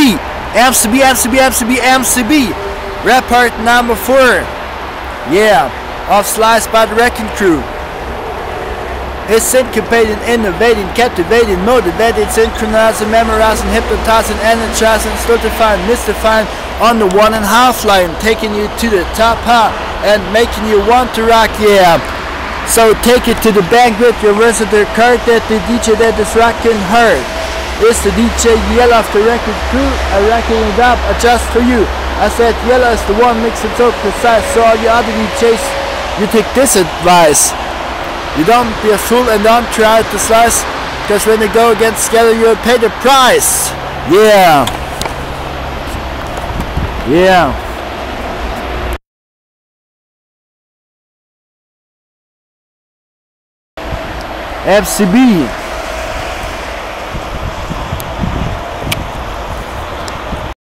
MCB, MCB, MCB, MCB, MCB. Rap part number 4. Yeah, of Slice by the Wrecking Crew. It's syncopating, innovating, captivating, motivating, synchronizing, memorizing, hypnotizing, energizing, stultifying, mystifying on the 1.5 line, taking you to the top high and making you want to rock, yeah. So take it to the bank with your versatile card that the DJ that is rocking hard. It's the DJ Yella of the Wrecking Crew, I'm rocking it up just for you. I said Yella is the one mixing so precise, so all you other DJs, you take this advice. You don't be a fool and don't try to slice, because when you go against Skeller you'll pay the price. Yeah. Yeah. FCB.